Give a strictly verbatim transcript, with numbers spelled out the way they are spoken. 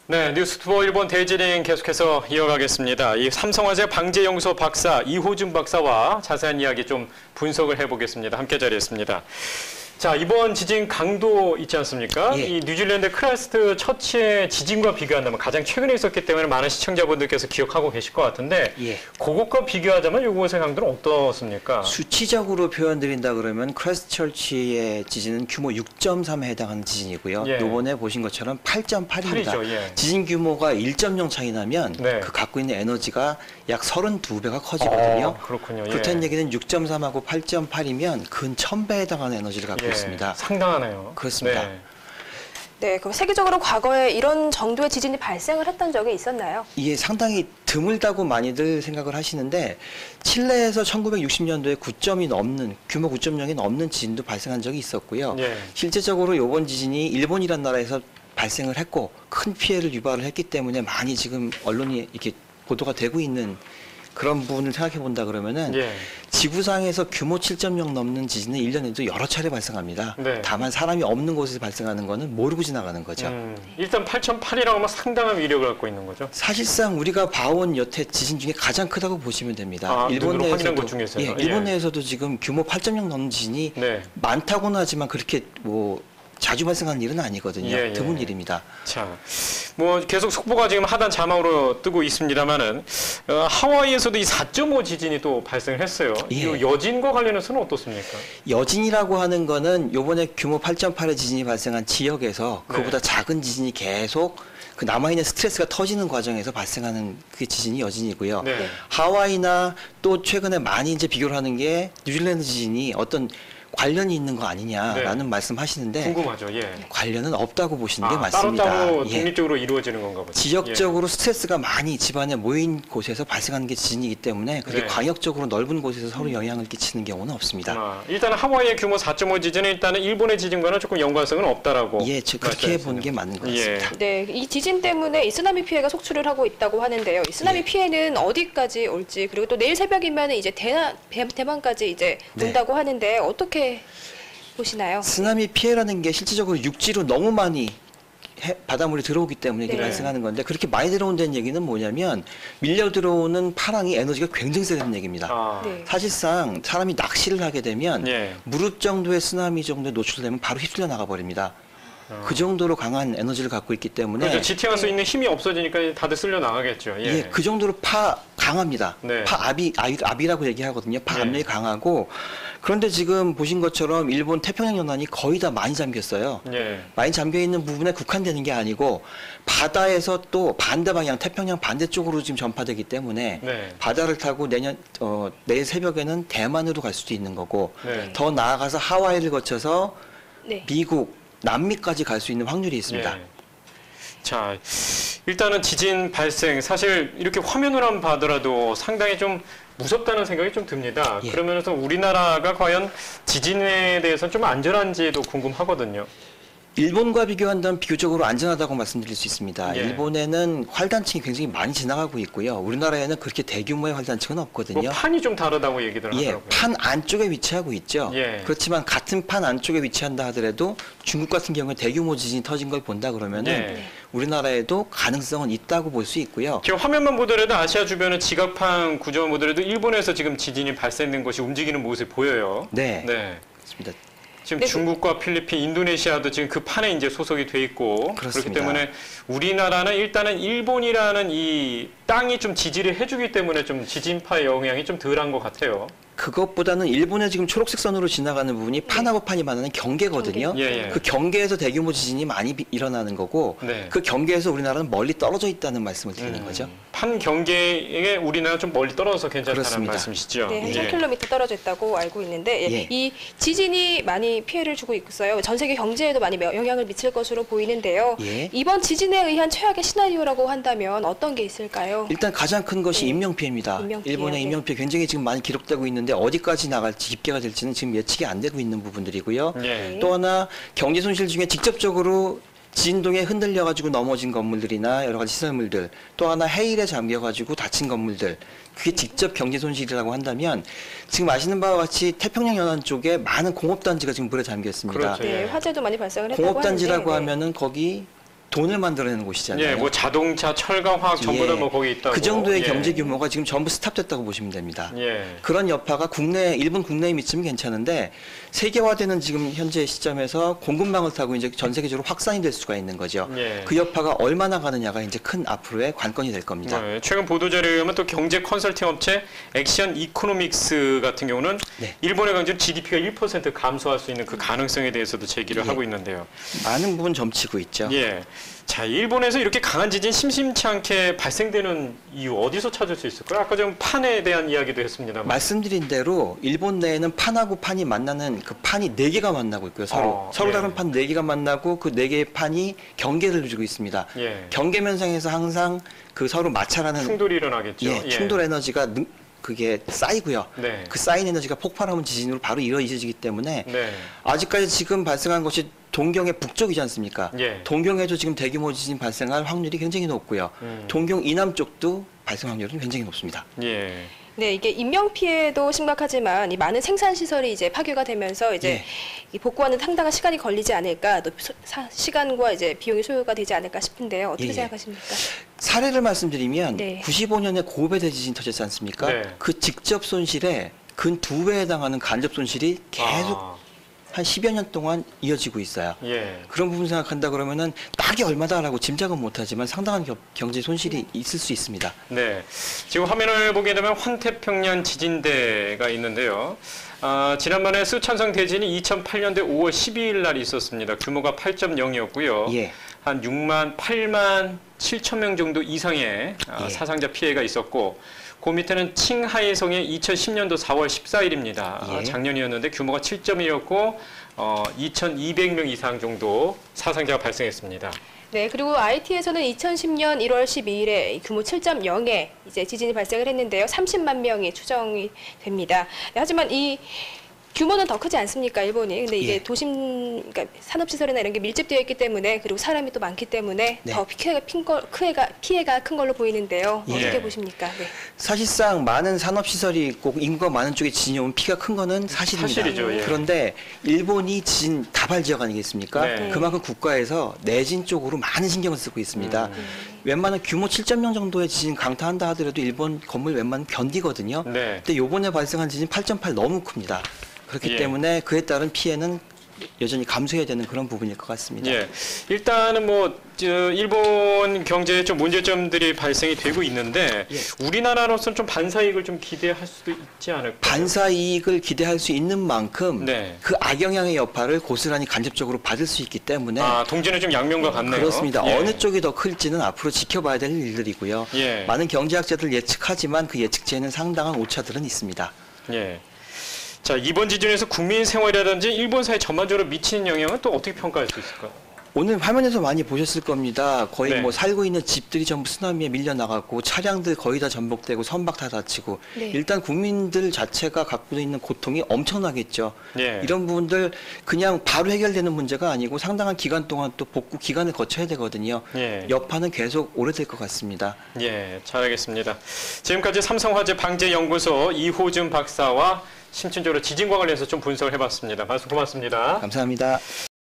네, 뉴스투어 일본 대지링 계속해서 이어가겠습니다. 이 삼성화재 방재연구소 박사 이호준 박사와 자세한 이야기 좀 분석을 해보겠습니다. 함께 자리했습니다. 자, 이번 지진 강도 있지 않습니까? 예. 이 뉴질랜드 크라이스트 처치의 지진과 비교한다면 가장 최근에 있었기 때문에 많은 시청자분들께서 기억하고 계실 것 같은데 예. 그것과 비교하자면 이곳의 강도는 어떻습니까? 수치적으로 표현드린다 그러면 크라이스트처치의 지진은 규모 육 점 삼에 해당하는 지진이고요. 예. 이번에 보신 것처럼 팔 점 팔입니다. 팔이죠, 예. 지진 규모가 일 점 영 차이 나면 네. 그 갖고 있는 에너지가 약 삼십이 배가 커지거든요. 어, 그렇군요. 예. 그렇다는 얘기는 육 점 삼하고 팔 점 팔이면 근 천 배에 해당하는 에너지를 갖고 예, 있습니다. 상당하네요. 그렇습니다. 네. 네, 그럼 세계적으로 과거에 이런 정도의 지진이 발생을 했던 적이 있었나요? 이게 상당히 드물다고 많이들 생각을 하시는데 칠레에서 천구백육십 년도에 구 점이 넘는 규모 구 점 영이 넘는 지진도 발생한 적이 있었고요. 예. 실제적으로 이번 지진이 일본이란 나라에서 발생을 했고 큰 피해를 유발을 했기 때문에 많이 지금 언론이 이렇게 보도가 되고 있는 그런 부분을 생각해 본다 그러면은 예. 지구상에서 규모 칠 점 영 넘는 지진은 일 년에도 여러 차례 발생합니다. 네. 다만 사람이 없는 곳에서 발생하는 거는 모르고 지나가는 거죠. 음, 일단 팔 점 팔이라고 하면 상당한 위력을 갖고 있는 거죠. 사실상 우리가 봐온 여태 지진 중에 가장 크다고 보시면 됩니다. 아, 일본 눈으로 확인한 내에서도 것 중에서요? 예, 예. 일본 내에서도 지금 규모 팔 점 영 넘는 지진이 네. 많다고는 하지만 그렇게 뭐 자주 발생하는 일은 아니거든요. 예, 예. 드문 일입니다. 자, 뭐 계속 속보가 지금 하단 자막으로 뜨고 있습니다만은 어, 하와이에서도 이 사 점 오 지진이 또 발생을 했어요. 예. 이 여진과 관련해서는 어떻습니까? 여진이라고 하는 거는 요번에 규모 팔 점 팔의 지진이 발생한 지역에서 네. 그보다 작은 지진이 계속 그 남아있는 스트레스가 터지는 과정에서 발생하는 그 지진이 여진이고요. 네. 네. 하와이나 또 최근에 많이 이제 비교를 하는 게 뉴질랜드 지진이 어떤 관련이 있는 거 아니냐라는 네. 말씀하시는데 궁금하죠. 예. 관련은 없다고 보시는 게 아, 맞습니다. 따로따로 예. 독립적으로 이루어지는 건가 보죠. 지역적으로 스트레스가 많이 집안에 모인 곳에서 발생하는 게 지진이기 때문에 그렇게 네. 광역적으로 넓은 곳에서 서로 영향을 끼치는 경우는 없습니다. 아, 일단 하와이의 규모 사 점 오 지진은 일단은 일본의 지진과는 조금 연관성은 없다라고. 예, 저 그렇게 보는 게 맞는 것 예. 같습니다. 네, 이 지진 때문에 이 쓰나미 피해가 속출을 하고 있다고 하는데요. 이 쓰나미 예. 피해는 어디까지 올지 그리고 또 내일 새벽이면 이제 대나, 대, 대만까지 이제 네. 온다고 하는데 어떻게 보시나요? 쓰나미 피해라는 게 실질적으로 육지로 너무 많이 해, 바닷물이 들어오기 때문에 이게 네. 발생하는 건데 그렇게 많이 들어온다는 얘기는 뭐냐면 밀려 들어오는 파랑이 에너지가 굉장히 세다는 얘기입니다. 아, 네. 사실상 사람이 낚시를 하게 되면 예. 무릎 정도의 쓰나미 정도에 노출되면 바로 휩쓸려 나가 버립니다. 어. 그 정도로 강한 에너지를 갖고 있기 때문에 그렇죠. 지탱할 수 네. 있는 힘이 없어지니까 다들 쓸려 나가겠죠. 예. 예, 그 정도로 파 강합니다. 네. 파압이 압이, 압이라고 얘기하거든요. 파압력이 네. 강하고 그런데 지금 보신 것처럼 일본 태평양 연안이 거의 다 많이 잠겼어요. 예. 많이 잠겨 있는 부분에 국한되는 게 아니고 바다에서 또 반대 방향 태평양 반대쪽으로 지금 전파되기 때문에 네. 바다를 타고 내년 어, 내일 새벽에는 대만으로 갈 수도 있는 거고 네. 더 나아가서 하와이를 거쳐서 네. 미국, 남미까지 갈 수 있는 확률이 있습니다. 예. 자, 일단은 지진 발생 사실 이렇게 화면으로 한번 봐더라도 상당히 좀 무섭다는 생각이 좀 듭니다. 예. 그러면서 우리나라가 과연 지진에 대해서는 좀 안전한지도 궁금하거든요. 일본과 비교한다면 비교적으로 안전하다고 말씀드릴 수 있습니다. 예. 일본에는 활단층이 굉장히 많이 지나가고 있고요. 우리나라에는 그렇게 대규모의 활단층은 없거든요. 뭐 판이 좀 다르다고 얘기들 예, 하더라고요. 판 안쪽에 위치하고 있죠. 예. 그렇지만 같은 판 안쪽에 위치한다 하더라도 중국 같은 경우에 대규모 지진이 터진 걸 본다 그러면은 예. 우리나라에도 가능성은 있다고 볼 수 있고요. 지금 화면만 보더라도 아시아 주변은 지각판 구조만 보더라도 일본에서 지금 지진이 발생된 것이 움직이는 모습이 보여요. 네, 네. 그렇습니다. 지금 네, 중국과 필리핀, 인도네시아도 지금 그 판에 이제 소속이 돼 있고 그렇기 그렇습니다. 때문에 우리나라는 일단은 일본이라는 이 땅이 좀 지지를 해주기 때문에 좀 지진파의 영향이 좀 덜한 것 같아요. 그것보다는 일본의 지금 초록색 선으로 지나가는 부분이 판하고 판이 만나는 경계거든요. 경계. 예, 예. 그 경계에서 대규모 지진이 많이 비- 일어나는 거고 네. 그 경계에서 우리나라는 멀리 떨어져 있다는 말씀을 드리는 음, 거죠. 판 경계에 우리나라 좀 멀리 떨어져서 괜찮다는 그렇습니다. 말씀이시죠? 네, 한 예. 천 킬로미터 떨어져 있다고 알고 있는데 예, 예. 이 지진이 많이 피해를 주고 있어요. 전 세계 경제에도 많이 영향을 미칠 것으로 보이는데요. 예. 이번 지진에 의한 최악의 시나리오라고 한다면 어떤 게 있을까요? 일단 가장 큰 것이 네. 인명피해입니다. 인명피해, 일본의 네. 인명피해 굉장히 지금 많이 기록되고 있는데 어디까지 나갈지 집계가 될지는 지금 예측이 안 되고 있는 부분들이고요. 예. 또 하나 경제 손실 중에 직접적으로 진동에 흔들려가지고 넘어진 건물들이나 여러 가지 시설물들, 또 하나 해일에 잠겨가지고 다친 건물들, 그게 직접 경제 손실이라고 한다면 지금 아시는 바와 같이 태평양 연안 쪽에 많은 공업단지가 지금 물에 잠겨 있습니다. 그렇죠. 네, 예. 화재도 많이 발생을 했다고 공업단지라고 하는데, 네. 하면은 거기 돈을 만들어내는 곳이잖아요. 예, 뭐 자동차, 철강, 화학 전부 다 예. 뭐 거기 있다고. 그 정도의 예. 경제 규모가 지금 전부 스탑됐다고 보시면 됩니다. 예. 그런 여파가 국내, 일본 국내에 미치면 괜찮은데 세계화되는 지금 현재 시점에서 공급망을 타고 이제 전 세계적으로 확산이 될 수가 있는 거죠. 예. 그 여파가 얼마나 가느냐가 이제 큰 앞으로의 관건이 될 겁니다. 네, 최근 보도 자료에 의하면 또 경제 컨설팅 업체 액션 이코노믹스 같은 경우는 네. 일본의 강제로 지디피가 일 퍼센트 감소할 수 있는 그 가능성에 대해서도 제기를 예. 하고 있는데요. 많은 부분 점치고 있죠. 예. 자, 일본에서 이렇게 강한 지진 심심치 않게 발생되는 이유 어디서 찾을 수 있을까요? 아까 좀 판에 대한 이야기도 했습니다. 말씀드린 대로 일본 내에는 판하고 판이 만나는 그 판이 네 개가 만나고 있고요. 서로 어, 서로 예. 다른 판 네 개가 만나고 그 네 개의 판이 경계를 주고 있습니다. 예. 경계 면상에서 항상 그 서로 마찰하는 충돌이 일어나겠죠. 예, 충돌 에너지가 능, 그게 쌓이고요. 네. 그 쌓인 에너지가 폭발하면 지진으로 바로 이루어지기 때문에 네. 아직까지 지금 발생한 것이 동경의 북쪽이지 않습니까? 예. 동경에도 지금 대규모 지진 발생할 확률이 굉장히 높고요. 음. 동경 이남 쪽도 발생 확률은 굉장히 높습니다. 예. 네, 이게 인명 피해도 심각하지만 이 많은 생산 시설이 이제 파괴가 되면서 이제 예. 이 복구하는 상당한 시간이 걸리지 않을까, 또 소- 사- 시간과 이제 비용이 소요가 되지 않을까 싶은데요. 어떻게 예, 예. 생각하십니까? 사례를 말씀드리면 네. 구십오 년에 고베 대지진 터졌지 않습니까? 네. 그 직접 손실에 근 두 배에 해당하는 간접 손실이 계속 아, 한 십여 년 동안 이어지고 있어요. 예. 그런 부분 생각한다 그러면은 딱이 얼마다라고 짐작은 못하지만 상당한 겨- 경제 손실이 있을 수 있습니다. 네. 지금 화면을 보게 되면 환태평양 지진대가 있는데요. 아, 지난번에 수천성 대진이 이천팔 년도 오월 십이일 날 있었습니다. 규모가 팔 점 영이었고요. 예. 한 육만, 팔만 칠천 명 정도 이상의 아, 예. 사상자 피해가 있었고, 그 밑에는 칭하이성의 이천십 년도 사월 십사일입니다. 예. 작년이었는데 규모가 칠 점 이였고 어, 이천이백 명 이상 정도 사상자가 발생했습니다. 네, 그리고 아이티에서는 이천십 년 일월 십이일에 규모 칠 점 영의 이제 지진이 발생을 했는데요. 삼십만 명이 추정이 됩니다. 네, 하지만 이 규모는 더 크지 않습니까, 일본이? 근데 이게 예. 도심, 그러니까 산업시설이나 이런 게 밀집되어 있기 때문에, 그리고 사람이 또 많기 때문에 네. 더 피해가, 큰 걸, 피해가, 피해가 큰 걸로 보이는데요. 예. 어떻게 보십니까? 네. 사실상 많은 산업시설이 있고 인구가 많은 쪽에 지진이 오면 피가 큰 거는 사실입니다. 사실이죠, 예. 그런데 일본이 지진 다발 지역 아니겠습니까? 네. 그만큼 국가에서 내진 쪽으로 많은 신경을 쓰고 있습니다. 음. 웬만한 규모 칠 점 영 정도의 지진 강타한다 하더라도 일본 건물 웬만하면 견디거든요. 네. 근데 요번에 발생한 지진 팔 점 팔 너무 큽니다. 그렇기 예. 때문에 그에 따른 피해는 여전히 감수해야 되는 그런 부분일 것 같습니다. 예. 일단은 뭐, 저, 일본 경제에 좀 문제점들이 발생이 되고 있는데, 예. 우리나라로서는 좀 반사이익을 좀 기대할 수도 있지 않을까. 반사 이익을 기대할 수 있는 만큼 네. 그 악영향의 여파를 고스란히 간접적으로 받을 수 있기 때문에 아, 동지는 좀 양면과 같네요. 그렇습니다. 예. 어느 쪽이 더 클지는 앞으로 지켜봐야 될 일들이고요. 예. 많은 경제학자들 예측하지만 그 예측치에는 상당한 오차들은 있습니다. 예. 자, 이번 지진에서 국민 생활이라든지 일본 사회 전반적으로 미치는 영향은 또 어떻게 평가할 수 있을까? 오늘 화면에서 많이 보셨을 겁니다. 거의 네. 뭐 살고 있는 집들이 전부 쓰나미에 밀려나갔고 차량들 거의 다 전복되고 선박 다 다치고 네. 일단 국민들 자체가 갖고 있는 고통이 엄청나겠죠. 예. 이런 부분들 그냥 바로 해결되는 문제가 아니고 상당한 기간 동안 또 복구 기간을 거쳐야 되거든요. 예. 여파는 계속 오래될 것 같습니다. 예, 잘 알겠습니다. 지금까지 삼성화재 방재연구소 이호준 박사와 심층적으로 지진과 관련해서 좀 분석을 해봤습니다. 말씀 고맙습니다. 감사합니다.